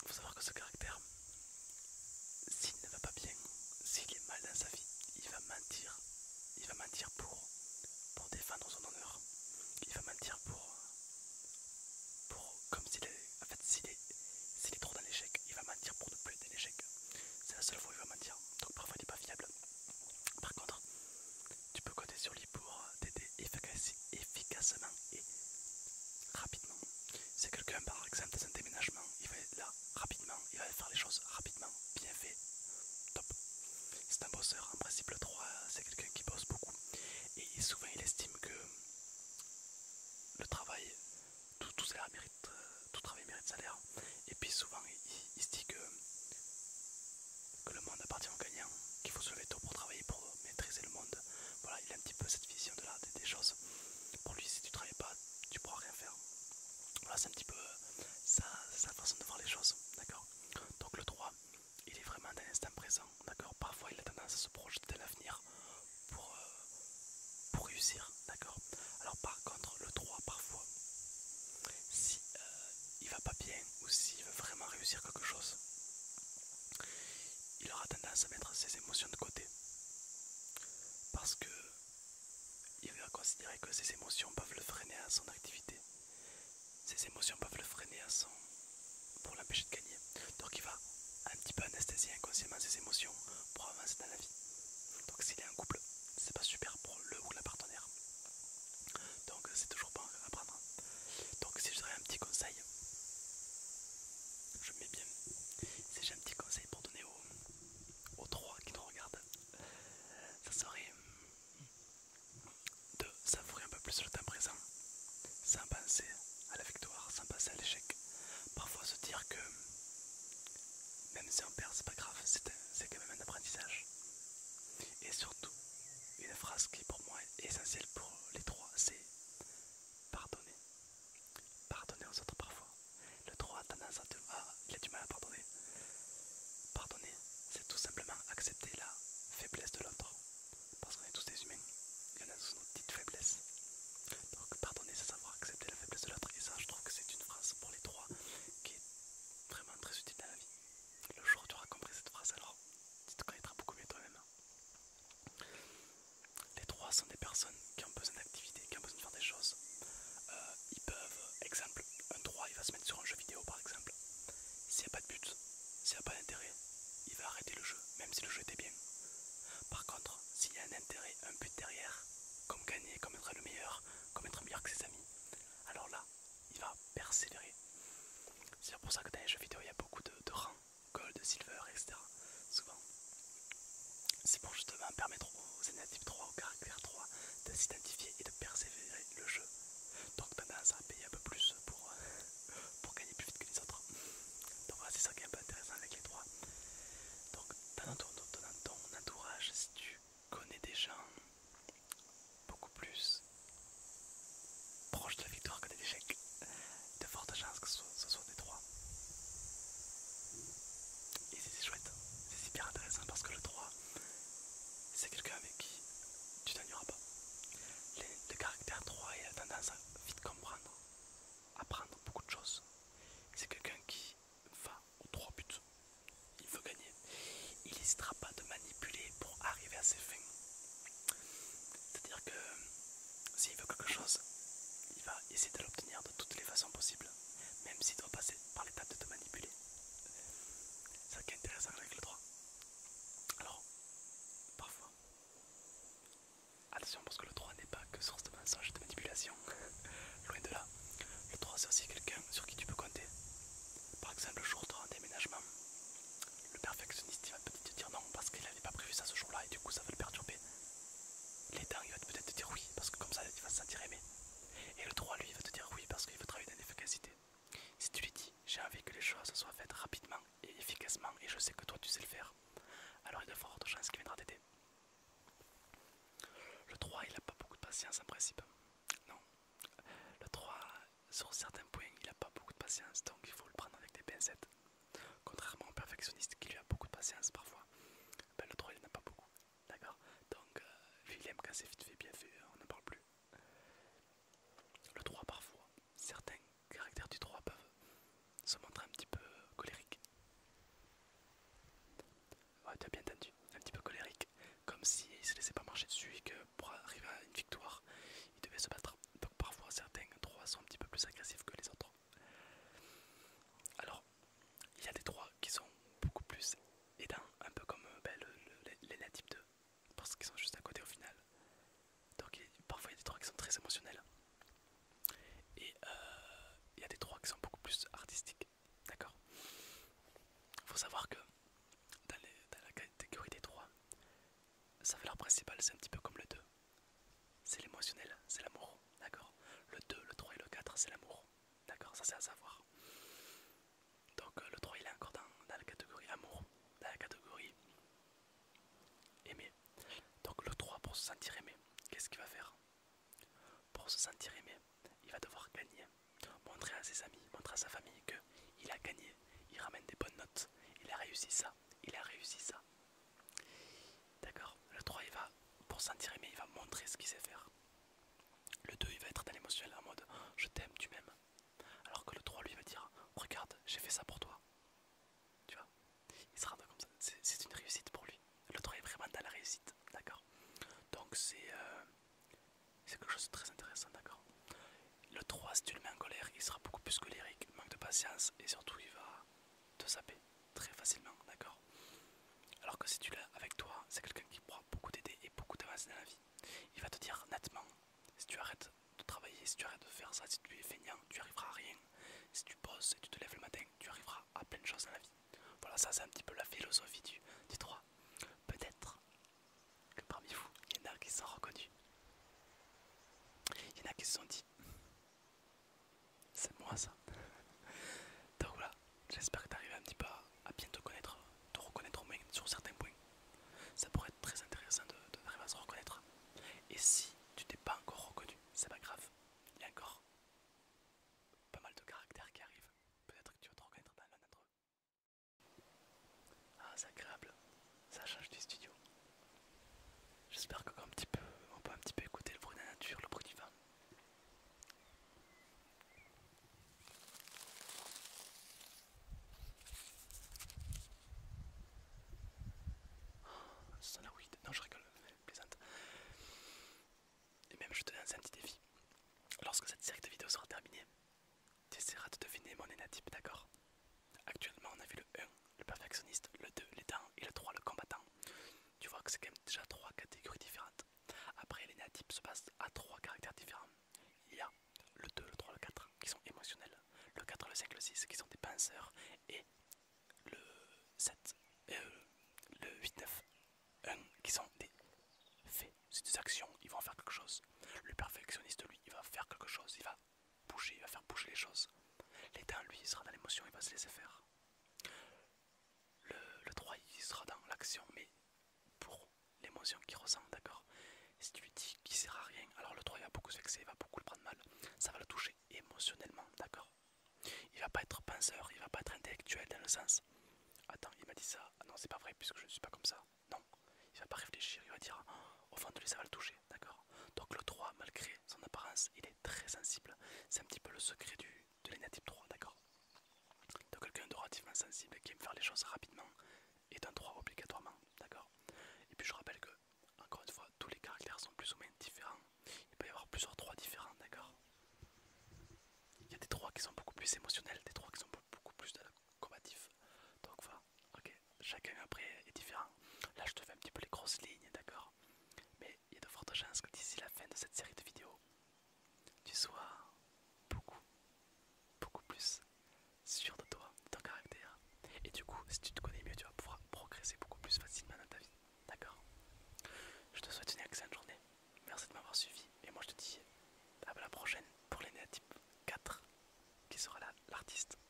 faut savoir que ce caractère, s'il ne va pas bien, s'il est mal dans sa vie, il va mentir. Il va mentir pour défendre son honneur. Il va mentir comme s'il est, en fait, s'il est trop dans l'échec, il va mentir pour ne plus être dans l'échec. C'est la seule fois où il va mentir. Donc parfois il n'est pas fiable. Par contre, tu peux compter sur lui pour t'aider efficacement et rapidement. C'est quelqu'un par exemple dans un déménagement, il va être là rapidement, il va faire les choses rapidement, bien fait, top. C'est un bosseur, en principe le 3 c'est quelqu'un qui bosse beaucoup. Et souvent il estime que le travail, tout salaire mérite, tout travail mérite salaire. Et puis souvent il se dit que le monde appartient aux gagnants, qu'il faut se lever tôt pour travailler, pour maîtriser le monde. Voilà, il a un petit peu cette vision de l'art des choses. Pour lui, si tu travailles pas, tu pourras rien faire. Voilà, c'est un petit peu sa façon de voir les choses, d'accord. Donc le 3, il est vraiment dans l'instant présent, d'accord. Parfois, il a tendance à se projeter dans l'avenir pour réussir, d'accord. Alors par contre, le 3, parfois, si il va pas bien ou s'il veut vraiment réussir quelque chose, il aura tendance à mettre ses émotions de côté. Parce que il va considérer que ses émotions peuvent le freiner à son activité. Ses émotions peuvent le freiner pour l'empêcher de gagner. Donc il va un petit peu anesthésier inconsciemment ses émotions pour avancer dans la vie. Donc s'il est en couple, c'est pas super pour le ou la partenaire. Donc c'est toujours bon à prendre. Donc si je dirais un petit conseil, je me mets bien. Si j'ai un petit conseil pour donner aux 3 qui nous regardent, ça serait de savourer un peu plus le temps présent, sans penser à la victoire, sans penser à l'échec. Parfois se dire que même si on perd, c'est pas grave, c'est quand même un apprentissage. Et surtout, une phrase qui pour moi est essentielle pour les 3, c'est pardonner. Pardonner aux autres parfois. Le 3 a tendance il a du mal à pardonner. Pardonner, c'est tout simplement accepter la faiblesse de l'autre. Parce qu'on est tous des humains, il y en a tous nos petites faiblesses. Donc pardonner, c'est savoir accepter la faiblesse de l'autre. Et ça, je trouve que c'est une phrase pour les 3 qui est vraiment très utile dans la vie. Le jour où tu auras compris cette phrase, alors tu te connaîtras beaucoup mieux toi-même. Les 3 sont des personnes qui ont besoin d'activité, qui ont besoin de faire des choses. Ils peuvent, exemple, un 3 il va se mettre sur un jeu vidéo par exemple. S'il n'y a pas de but, s'il n'y a pas d'intérêt, il va arrêter le jeu, même si le jeu était bien. Par contre, s'il y a un intérêt, un but derrière, comme gagner, comme être le meilleur, comme être meilleur que ses amis, alors là, il va persévérer. C'est pour ça que dans les jeux vidéo, il y a beaucoup de rangs, gold, silver, etc. Souvent. C'est pour justement permettre aux énergies 3, au caractère 3, de s'identifier et de persévérer le jeu. Donc tendance à payer un peu plus pour gagner plus vite que les autres. Donc voilà, c'est ça qui est un peu intéressant avec les 3. Donc dans ton entourage, si tu connais des gens beaucoup plus proches de la victoire que de l'échec, de fortes chances que ce soit des 3. Et c'est chouette, c'est super intéressant parce que le 3, c'est quelqu'un avec qui tu t'ennuieras pas. Le caractère 3, il a tendance à vite comprendre, apprendre beaucoup de choses. C'est quelqu'un qui va aux 3 buts, il veut gagner. Il n'hésitera pas de manipuler pour arriver à ses fins. C'est-à-dire que s'il veut quelque chose, il va essayer de l'obtenir de toutes les façons possibles, même s'il doit passer par l'étape de te manipuler. C'est ça qui est intéressant avec le 3. Alors, parfois, attention parce que le 3 n'est pas que source de mensonges et de manipulation. Loin de là. Le 3 c'est aussi quelqu'un sur qui tu peux compter. Par exemple, le jour où tu auras un déménagement, le perfectionniste il va peut-être te dire non parce qu'il n'avait pas prévu ça ce jour-là et du coup ça va le perturber. L'état il va peut-être te dire oui parce que comme ça il va se sentir aimé. Et le 3 lui il va te dire oui parce qu'il veut travailler dans l'efficacité. Si tu lui dis j'ai envie que les choses soient faites rapidement et efficacement et je sais que toi tu sais le faire, alors il y a de fortes chances qu'il viendra t'aider. Le 3 il n'a pas beaucoup de patience en principe. Non. Le 3 sur certains points il n'a pas beaucoup de patience donc il faut le prendre avec des pincettes. Contrairement au perfectionniste qui lui a beaucoup de patience parfois, ben, le 3 il n'en a pas beaucoup. D'accord. Donc lui il aime quand c'est vite fait, bien fait, on n'en parle plus. Le 3 parfois, certains caractères du 3 peuvent se montrer un petit peu colériques. plus agressifs que les autres. Alors, il y a des 3 qui sont beaucoup plus aidants, un peu comme les natifs 2, parce qu'ils sont juste à côté au final. Donc parfois il y a des 3 qui sont très émotionnels. Et il y a des 3 qui sont beaucoup plus artistiques. D'accord. Faut savoir que dans la catégorie des 3, sa valeur principale c'est un petit peu comme le 2. C'est l'émotionnel, c'est l'amour. D'accord. Le 2, le 3 et le 4 c'est l'amour. D'accord, ça c'est à savoir. Donc le 3 il est encore dans la catégorie amour, dans la catégorie aimer. Donc le 3 pour se sentir aimé, qu'est-ce qu'il va faire? Pour se sentir aimé, il va devoir gagner, montrer à ses amis, montrer à sa famille qu'il a gagné, il ramène des bonnes notes, il a réussi ça, il a réussi ça. D'accord. Le 3 il va, pour se sentir aimé, il va montrer ce qu'il sait faire. Le 2 il va être dans l'émotionnel en mode je t'aime, tu m'aimes. Alors que le 3 lui va dire regarde, j'ai fait ça pour toi. Tu vois, il sera comme ça, c'est une réussite pour lui. Le 3 est vraiment dans la réussite, d'accord. Donc c'est quelque chose de très intéressant, d'accord. Le 3, si tu le mets en colère, il sera beaucoup plus colérique, manque de patience et surtout il va te saper très facilement, d'accord. Alors que si tu l'as avec toi, c'est quelqu'un qui pourra beaucoup t'aider et beaucoup t'avancer dans la vie. Il va te dire nettement, si tu arrêtes de travailler, si tu arrêtes de faire ça, si tu es feignant, tu arriveras à rien. Si tu bosses et tu te lèves le matin, tu arriveras à plein de choses dans la vie. Voilà, ça c'est un petit peu la philosophie du 3. Peut-être que parmi vous, il y en a qui se sont reconnus. Il y en a qui se sont dit, c'est moi ça. Donc voilà, j'espère que tu arrives un petit peu à bien te reconnaître au moins sur certains points. Ça pourrait être très intéressant d'arriver à se reconnaître. Et si tu t'es pas encore reconnu, c'est pas grave. Il y a encore pas mal de caractères qui arrivent. Peut-être que tu vas te reconnaître dans l'un d'entre eux. Ah, c'est agréable. Ça change du studio. J'espère que on peut un petit peu écouter le bruit de la nature, le bruit du vent. Ça la weed. Non, je rigole. Plaisante. Et même, je te lance un petit défi. Lorsque cette série de vidéos sera terminée, tu essaieras de deviner mon énatype, d'accord? Actuellement, on a vu le 1, le perfectionniste, le 2, l'éteint et le 3, le combattant. Tu vois que c'est quand même déjà 3 catégories différentes. Après, l'énatype se passe à 3 caractères différents. Il y a le 2, le 3, le 4 qui sont émotionnels, le 4, le 5, le 6 qui sont des penseurs et le 7, le 8, 9, 1 qui sont des faits. C'est des actions, ils vont faire quelque chose. Le perfectionniste, lui, il va faire quelque chose, il va bouger, il va faire bouger les choses. L'éteint, lui, il sera dans l'émotion, il va se laisser faire. Le 3, il sera dans l'action, mais pour l'émotion qu'il ressent, d'accord. Si tu lui dis qu'il sert à rien, alors le 3 il va beaucoup se vexer, il va beaucoup le prendre mal. Ça va le toucher émotionnellement, d'accord. Il va pas être penseur, il va pas être intellectuel dans le sens attends, il m'a dit ça, ah non c'est pas vrai puisque je ne suis pas comme ça. Non, il va pas réfléchir, il va dire au fond de lui ça va le toucher, d'accord. Donc le 3, malgré son apparence, il est très sensible. C'est un petit peu le secret de l'énatype 3, d'accord. De quelqu'un de relativement sensible qui aime faire les choses rapidement est un 3 obligatoirement, d'accord. Et puis je rappelle que, encore une fois, tous les caractères sont plus ou moins différents. Il peut y avoir plusieurs 3 différents, d'accord. Il y a des 3 qui sont beaucoup plus émotionnels, des 3 qui sont beaucoup plus de la combatif. Donc voilà, ok, chacun après est différent. Là je te fais un petit peu les grosses lignes, d'accord. Mais il y a de fortes chances que d'ici la fin de cette série de vidéos, tu sois beaucoup, beaucoup plus sûr de toi, de ton caractère. Et du coup, si tu te connais mieux, tu vas pouvoir progresser beaucoup plus facilement dans ta vie, d'accord. Je te souhaite une excellente journée. Merci de m'avoir suivi. Et moi je te dis à la prochaine pour l'énatype 4 qui sera l'artiste.